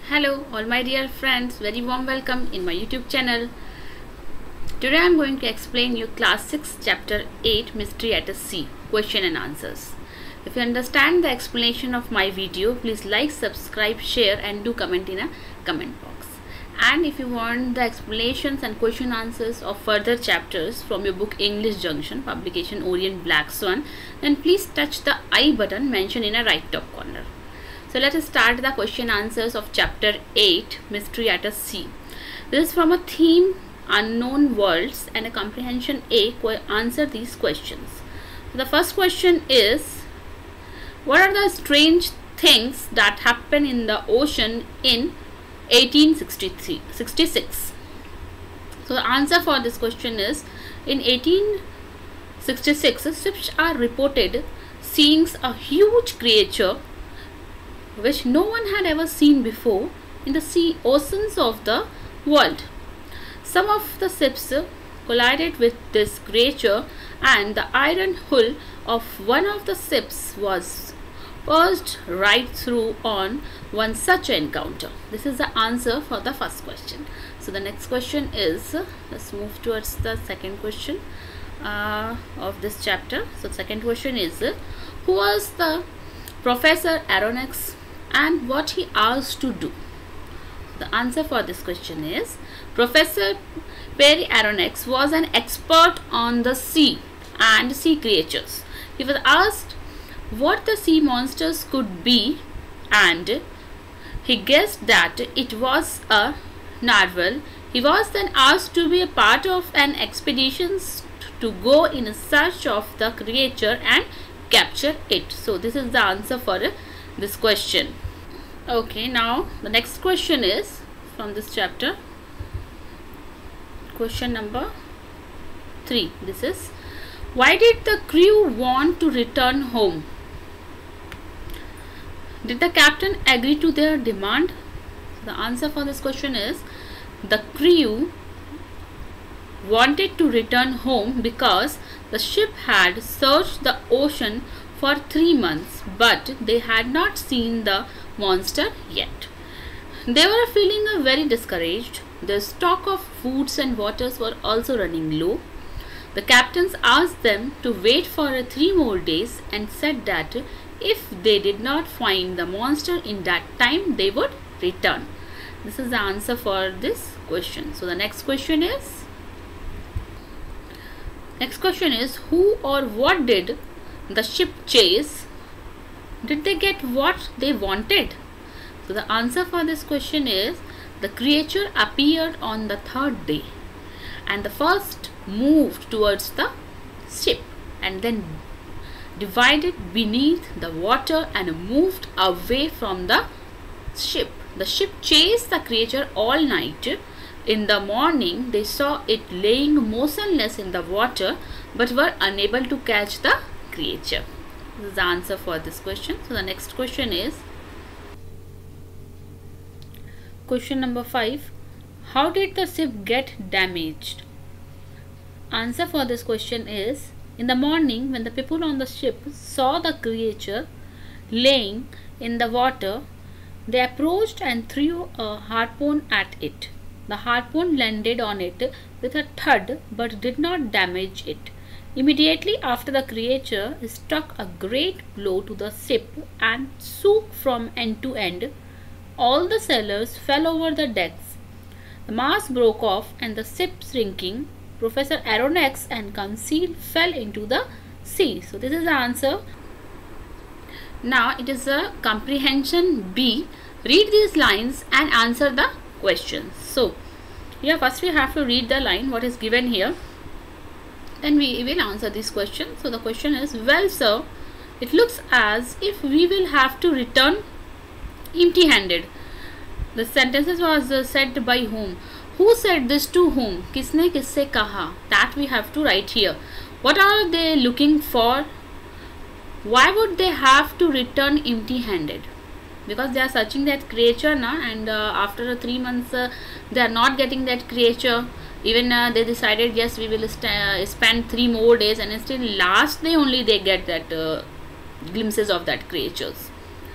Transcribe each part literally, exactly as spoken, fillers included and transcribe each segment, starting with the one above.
Hello all my dear friends, very warm welcome in my YouTube channel. Today I am going to explain you class six chapter eight Mystery at Sea question and answers. If you understand the explanation of my video, please like, subscribe, share and do comment in a comment box. And if you want the explanations and question answers of further chapters from your book English Junction, publication Orient Black Swan, then please touch the I button mentioned in a right top corner. So let us start the question answers of chapter eight Mystery at a Sea. This is from a theme Unknown Worlds and a comprehension A. Answer these questions. So the first question is, what are the strange things that happen in the ocean in eighteen sixty-six? So the answer for this question is, in eighteen sixty-six ships are reported seeing a huge creature which no one had ever seen before in the sea oceans of the world. Some of the ships collided with this creature and the iron hull of one of the ships was burst right through on one such encounter. This is the answer for the first question. So the next question is, let's move towards the second question uh, of this chapter. So the second question is, who was the Professor Aronnax and what he asked to do? The answer for this question is, Professor Perry Aronnax was an expert on the sea and sea creatures. He was asked what the sea monsters could be and he guessed that it was a narwhal. He was then asked to be a part of an expedition to go in search of the creature and capture it. So this is the answer for this question. Okay, now the next question is from this chapter, question number three. This is, why did the crew want to return home? Did the captain agree to their demand? The answer for this question is, the crew wanted to return home because the ship had searched the ocean for three months, but they had not seen the monster yet. They were feeling very discouraged. The stock of foods and waters were also running low. The captains asked them to wait for three more days and said that if they did not find the monster in that time, they would return. This is the answer for this question. So the next question is, next question is, who or what did the ship chase? Did they get what they wanted? So the answer for this question is, the creature appeared on the third day and the first moved towards the ship and then divided beneath the water and moved away from the ship. The ship chased the creature all night. In the morning, they saw it laying motionless in the water but were unable to catch the creature. This is the answer for this question. So the next question is, question number five. How did the ship get damaged? Answer for this question is, in the morning when the people on the ship saw the creature laying in the water, they approached and threw a harpoon at it. The harpoon landed on it with a thud but did not damage it. Immediately after, the creature struck a great blow to the ship and shook from end to end. All the sailors fell over the decks. The mast broke off and the ship sinking, Professor Aronnax and Conseil fell into the sea. So this is the answer. Now it is a comprehension B. Read these lines and answer the questions. So here first we have to read the line what is given here. Then we will answer this question. So the question is, well sir, it looks as if we will have to return empty handed. The sentences was uh, said by whom? Who said this to whom? Kisne kisse kaha? That we have to write here. What are they looking for? Why would they have to return empty handed? Because they are searching that creature na, and uh, after three months uh, they are not getting that creature. Even uh, they decided, yes, we will uh, spend three more days, and still last day only they get that uh, glimpses of that creatures.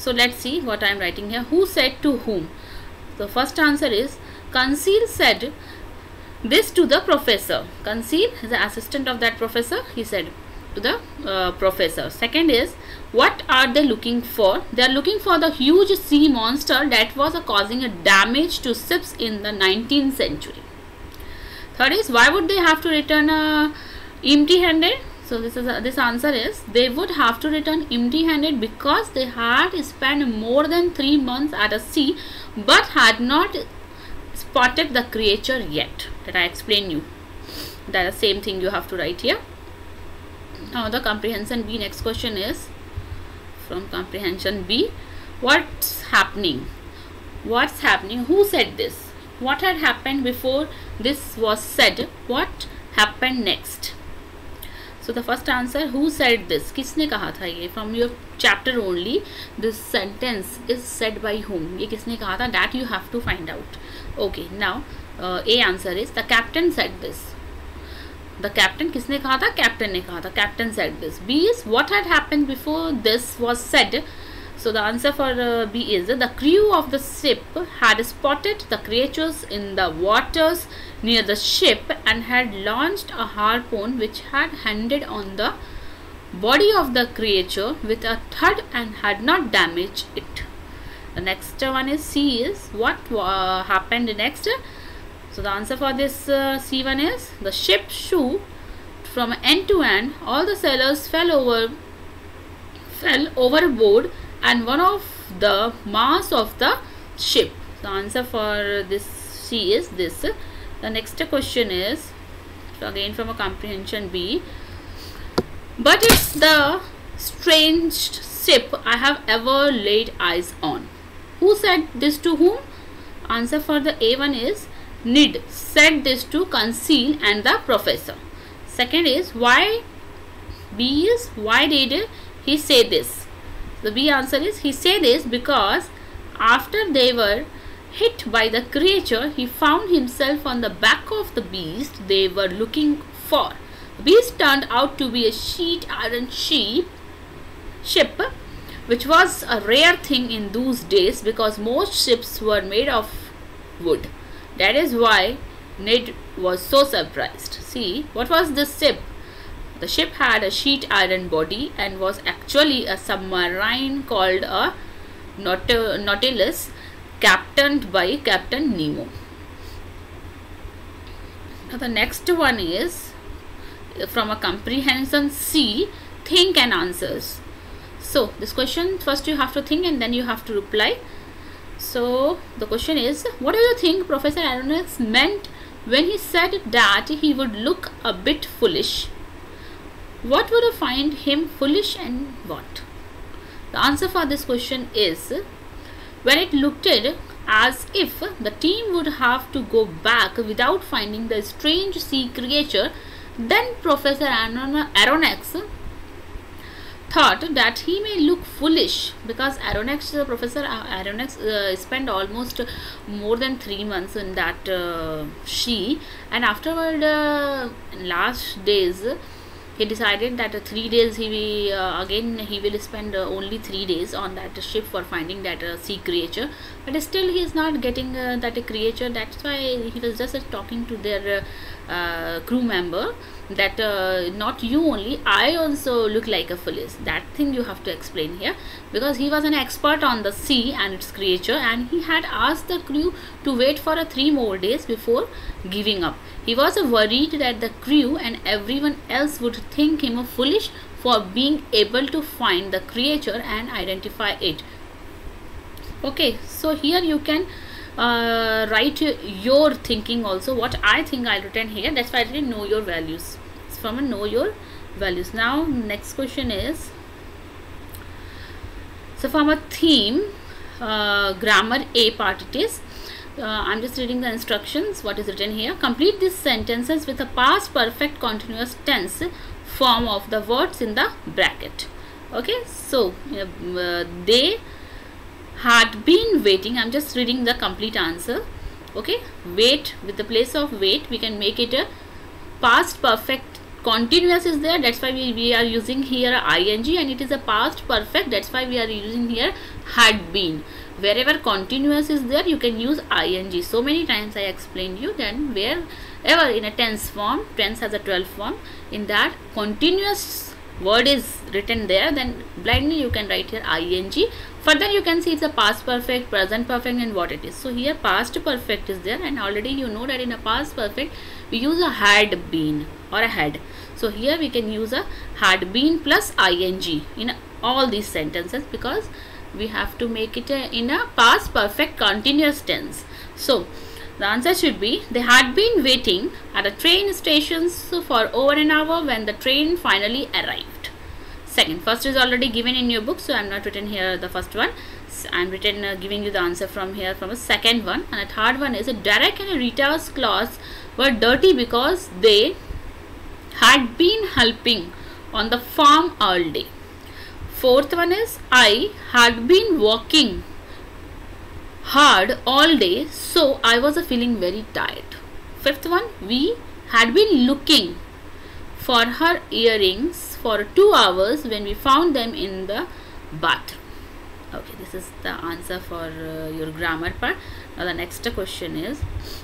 So let's see what I am writing here. Who said to whom? The first answer is Conseil said this to the professor. Conseil is the assistant of that professor. He said to the uh, professor. Second is, what are they looking for? They are looking for the huge sea monster that was uh, causing a damage to ships in the nineteenth century. Third is, why would they have to return uh, empty-handed? So this is uh, this answer is, they would have to return empty-handed because they had spent more than three months at a sea but had not spotted the creature yet. That I explain you. That is the same thing you have to write here. Now the comprehension B, next question is from comprehension B. What's happening? What's happening? Who said this? What had happened before this was said? What happened next? So the first answer, who said this? किसने कहा था ये? From your chapter only, this sentence is said by whom? ये किसने कहा था? That you have to find out. Okay, now uh, A answer is, the captain said this. The captain, किसने कहा था? Captain ने कहा था. Captain said this. B is, what had happened before this was said? So the answer for uh, B is, the crew of the ship had spotted the creatures in the waters near the ship and had launched a harpoon which had landed on the body of the creature with a thud and had not damaged it. The next one is C is, what uh, happened next? So the answer for this uh, C one is, the ship shook from end to end. All the sailors fell over, fell overboard, and one of the masts of the ship. The answer for this C is this. The next question is again from a comprehension B. But it's the strangest ship I have ever laid eyes on. Who said this to whom? Answer for the A one is, Ned said this to Conseil and the professor. Second is, why? B is, why did he say this? The B answer is, he said this because after they were hit by the creature, he found himself on the back of the beast they were looking for. The beast turned out to be a sheet iron sheep, ship, which was a rare thing in those days because most ships were made of wood. That is why Ned was so surprised. See, what was this ship? The ship had a sheet iron body and was actually a submarine called a Nautilus, captained by Captain Nemo. Now the next one is from a comprehension C, think and answers. So this question, first you have to think and then you have to reply. So the question is, what do you think Professor Aronnax meant when he said that he would look a bit foolish? What would you find him foolish and what? The answer for this question is, when it looked as if the team would have to go back without finding the strange sea creature, then Professor Aronnax thought that he may look foolish because Aronnax, uh, Professor Aronnax uh, spent almost more than three months in that uh, sea, and afterward uh, last days he decided that uh, three days he will, uh, again he will spend uh, only three days on that ship for finding that uh, sea creature, but still he is not getting uh, that uh, creature. That's why he was just uh, talking to their uh, uh, crew member that uh, not you only, I also look like a foolish. That thing you have to explain here, because he was an expert on the sea and its creature, and he had asked the crew to wait for a three more days before giving up. He was worried that the crew and everyone else would think him foolish for being able to find the creature and identify it. Okay, so here you can uh, write your thinking also. What I think I'll written here, that's why I didn't know your values. It's from a know your values. Now next question is, so from a theme, uh, grammar A part it is. Uh, I'm just reading the instructions. What is written here? Complete these sentences with a past perfect continuous tense form of the words in the bracket. Okay, so uh, they had been waiting. I'm just reading the complete answer. Okay, wait, with the place of wait we can make it a past perfect continuous is there, that's why we, we are using here ing, and it is a past perfect, that's why we are using here had been. Wherever continuous is there, you can use ing. So many times I explained you that wherever in a tense form, tense has a twelve form, in that continuous word is written there, then blindly you can write here ing. Further you can see it's a past perfect, present perfect, and what it is. So here past perfect is there, and already you know that in a past perfect we use a had been or a had. So here we can use a had been plus ing in all these sentences, because we have to make it a, in a past perfect continuous tense. So the answer should be, they had been waiting at the train stations for over an hour when the train finally arrived. Second, first is already given in your book, so I am not written here the first one. So I am written uh, giving you the answer from here from a second one. And the third one is, Derek and Rita's clothes were dirty because they had been helping on the farm all day. Fourth one is, I had been working hard all day, so I was feeling very tired. Fifth one, we had been looking for her earrings for two hours when we found them in the bathroom. Okay, this is the answer for uh, your grammar part. Now the next question is,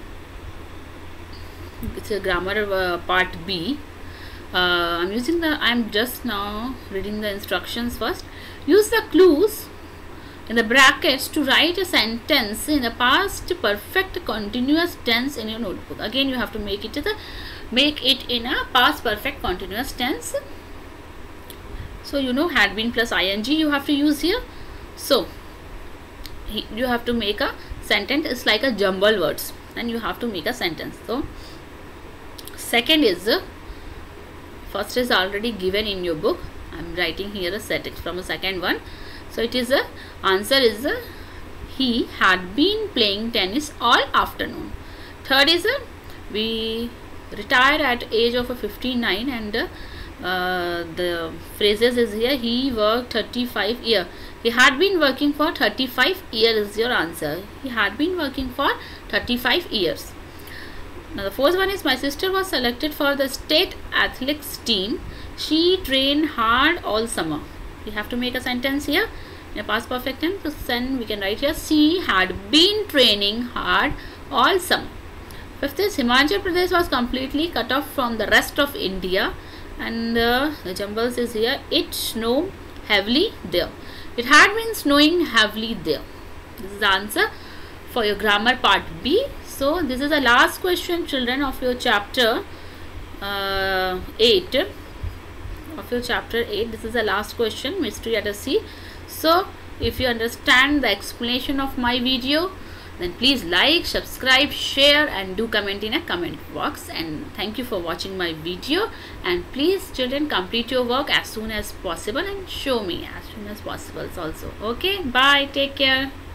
it's a grammar uh, part B. Uh, I'm using the, I'm just now reading the instructions first. Use the clues in the brackets to write a sentence in the past perfect continuous tense in your notebook. Again you have to make it to the, make it in a past perfect continuous tense. So you know had been plus ing you have to use here. So you have to make a sentence. It's like a jumble words, and you have to make a sentence. So second is, uh, first is already given in your book. I'm writing here a set from a second one. So it is a answer is a, he had been playing tennis all afternoon. Third is a, we retired at age of a fifty-nine, and uh, uh, the phrases is here, he worked thirty-five years. He had been working for thirty-five years is your answer. He had been working for thirty-five years. Now the fourth one is, my sister was selected for the state athletics team. She trained hard all summer. We have to make a sentence here in a past perfect tense. So then we can write here, she had been training hard all summer. Fifth is, Himachal Pradesh was completely cut off from the rest of India, and uh, the jumbles is here, it snowed heavily there. It had been snowing heavily there. This is the answer for your grammar part B. So this is the last question, children, of your chapter uh, eight. Of your chapter eight, this is the last question, Mystery at the Sea. So if you understand the explanation of my video, then please like, subscribe, share, and do comment in a comment box. And thank you for watching my video. And please, children, complete your work as soon as possible and show me as soon as possible also. Okay, bye, take care.